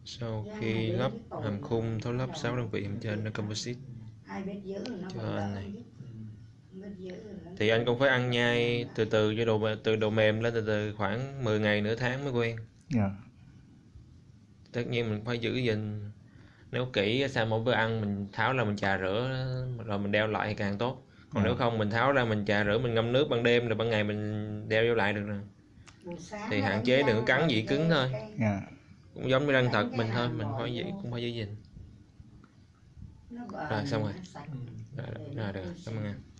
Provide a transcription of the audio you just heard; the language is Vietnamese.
Sau khi lắp hàm khung, tháo lắp 6 đơn vị hàm trên là composite cho anh này. Thì anh cũng phải ăn nhai từ từ cho từ độ mềm lên, từ từ khoảng 10 ngày nửa tháng mới quen. Tất nhiên mình phải giữ gìn, nếu kỹ sau mỗi bữa ăn mình tháo ra mình chà rửa rồi mình đeo lại thì càng tốt. Còn nếu không mình tháo ra mình chà rửa, mình ngâm nước ban đêm rồi ban ngày mình đeo vô lại được rồi. Thì hạn chế đừng cắn gì cứng thôi. Cũng giống như răng thật mình thôi, mình cũng phải giữ gìn. Rồi xong rồi. Rồi được, cảm ơn anh.